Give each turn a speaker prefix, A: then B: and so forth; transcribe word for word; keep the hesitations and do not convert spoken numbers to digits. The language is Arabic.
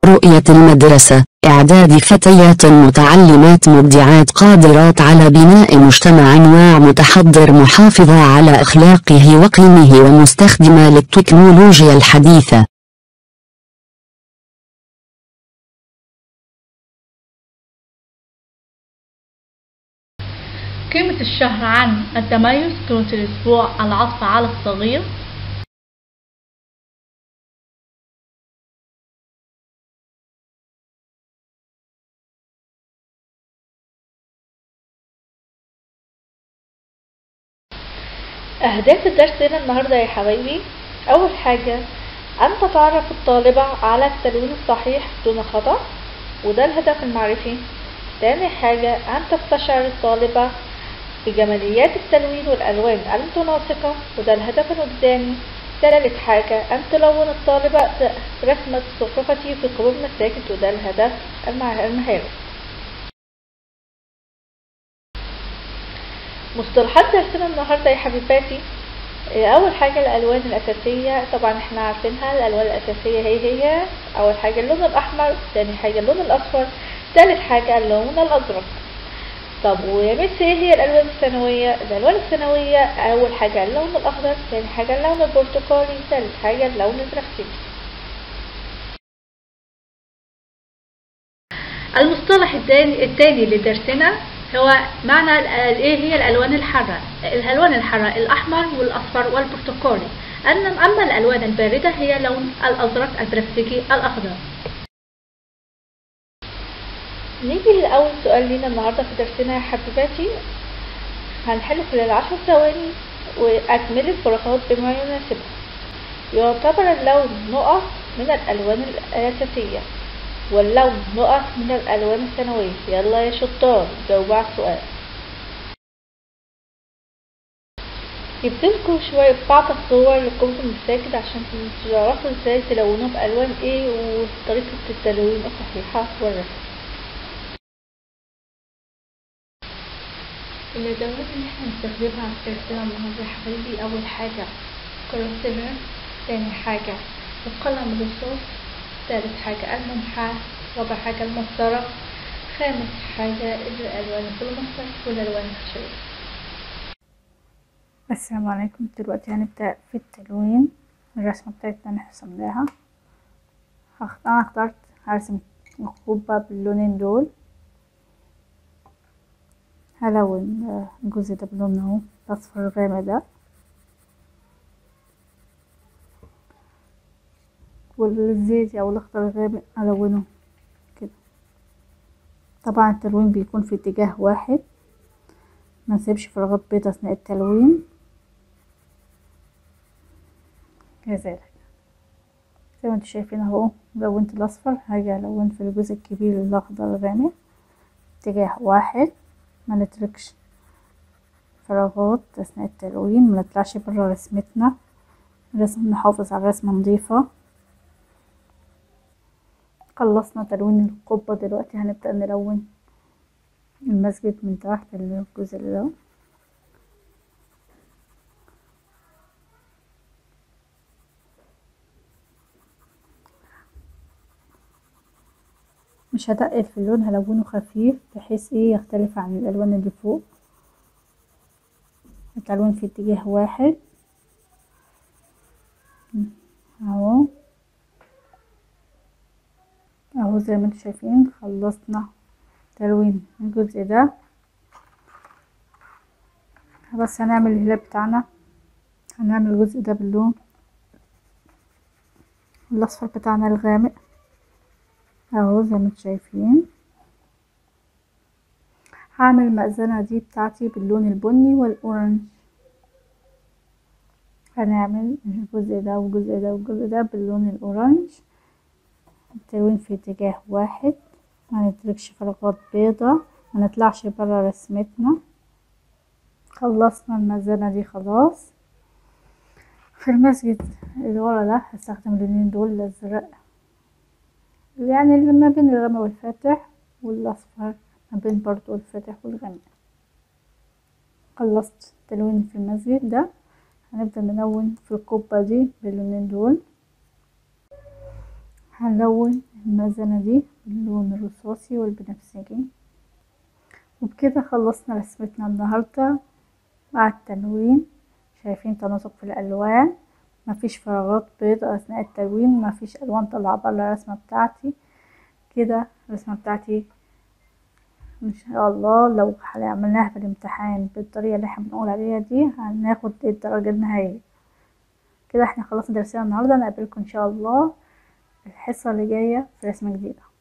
A: رؤية المدرسة: إعداد فتيات متعلمات مبدعات قادرات على بناء مجتمع واع متحضر محافظة على أخلاقه وقيمه ومستخدمة للتكنولوجيا الحديثة.
B: كلمة الشهر عن التميز كلمة الأسبوع العطف على الصغير. أهداف درسنا النهاردة يا حبايبي: أول حاجة أن تتعرف الطالبة على التلوين الصحيح دون خطأ، وده الهدف المعرفي. تاني حاجة أن تستشعر الطالبة بجماليات التلوين والألوان المتناسقة، وده الهدف الوجداني. ثالث حاجة أن تلون الطالبة رسمة زخرفتي في قلوب مساجد، وده الهدف المهاري. مصطلحات درسنا النهاردة يا حبيباتي: أول حاجة الألوان الأساسية، طبعا احنا عارفينها. الألوان الأساسية هي هي أول حاجة اللون الأحمر، ثاني حاجة اللون الأصفر، ثالث حاجة اللون الأزرق. طب ويا مس ايه هي الألوان الثانوية؟ الألوان الثانوية أول حاجة اللون الأخضر، ثاني حاجة اللون البرتقالي، ثالث حاجة اللون البنفسجي. المصطلح الثاني لدرسنا هو معنى ايه هي الألوان الحارة. الألوان الحارة الأحمر والأصفر والبرتقالي، أما الألوان الباردة هي لون الأزرق، البنفسجي، الأخضر. نيجي لأول سؤال لينا النهاردة في درسنا يا حبيباتي. هنحله خلال عشر ثواني وأكمل الفراغات بما يناسبها. يعتبر اللون نقط من الألوان الأساسية، واللون نقط من الألوان الثانوية. يلا يا شطار جاوبوا على السؤال. جبتلكوا شوية بعض الصور لكم في المساجد عشان تعرفوا ازاي تلونوا بألوان ايه وطريقة التلوين الصحيحة والرسم. الأدوات اللي احنا بنستخدمها في درسنا النهارده يا حبايبي: أول حاجة كراسة، تاني حاجة القلم الرصاص، ثالث حاجة الممحى، رابع حاجة المسطرة، خامس حاجة الألوان الفلوماستر والألوان الخشبية.
C: السلام عليكم. دلوقتي هنبدأ في التلوين. الرسمة بتاعتنا اللي رسمناها، أنا اخترت هرسم القبة باللونين دول. هلون الجزء ده بلون اهو الأصفر الغامق ده، والزيتي أو الأخضر الغامق ألونه كده. طبعا التلوين بيكون في اتجاه واحد، ما نسيبش فراغات بيضاء أثناء التلوين. كذلك زي ما انتوا شايفين اهو لونت الأصفر، هاجي ألون في الجزء الكبير الأخضر الغامق اتجاه واحد. ما نتركش فراغات أثناء التلوين، ما نطلعش برا رسمتنا. الرسم نحافظ على الرسمة نظيفة. خلصنا تلوين القبة، دلوقتي هنبدأ نلون المسجد من تحت الجزء ده. مش هتقل في اللون، هلونه خفيف بحيث ايه يختلف عن الألوان اللي فوق. التلوين في اتجاه واحد اهو اهو زي ما انتم شايفين. خلصنا تلوين الجزء ده، بس هنعمل الهلال بتاعنا. هنعمل الجزء ده باللون الاصفر بتاعنا الغامق اهو زي ما انتم شايفين. هعمل المأذنة دي بتاعتي باللون البني والاورنج. هنعمل الجزء ده والجزء ده والجزء ده باللون الاورنج. التلوين في اتجاه واحد، ما نتركش فراغات بيضة، ما نطلعش برا رسمتنا. خلصنا المأذنة دي خلاص. في المسجد اللي ورا ده هستخدم اللونين دول، الازرق يعني اللي ما بين الغامق والفاتح، والاصفر ما بين برضو الفاتح والغامق. خلصت تلوين في المسجد ده. هنبدأ نلون في القبة دي باللونين دول. هنلون المزنة دي باللون الرصاصي والبنفسجي. وبكده خلصنا رسمتنا النهاردة مع التلوين. شايفين تناسق في الألوان، مفيش فراغات بيضاء أثناء التلوين، مفيش ألوان طالعة برا الرسمة بتاعتي. كده الرسمة بتاعتي ان شاء الله لو عملناها في الامتحان بالطريقة اللي احنا بنقول عليها دي هناخد الدرجة النهائية. كده احنا خلصنا درسنا النهاردة. نقابلكم ان شاء الله الحصة اللي جاية في رسمة جديدة.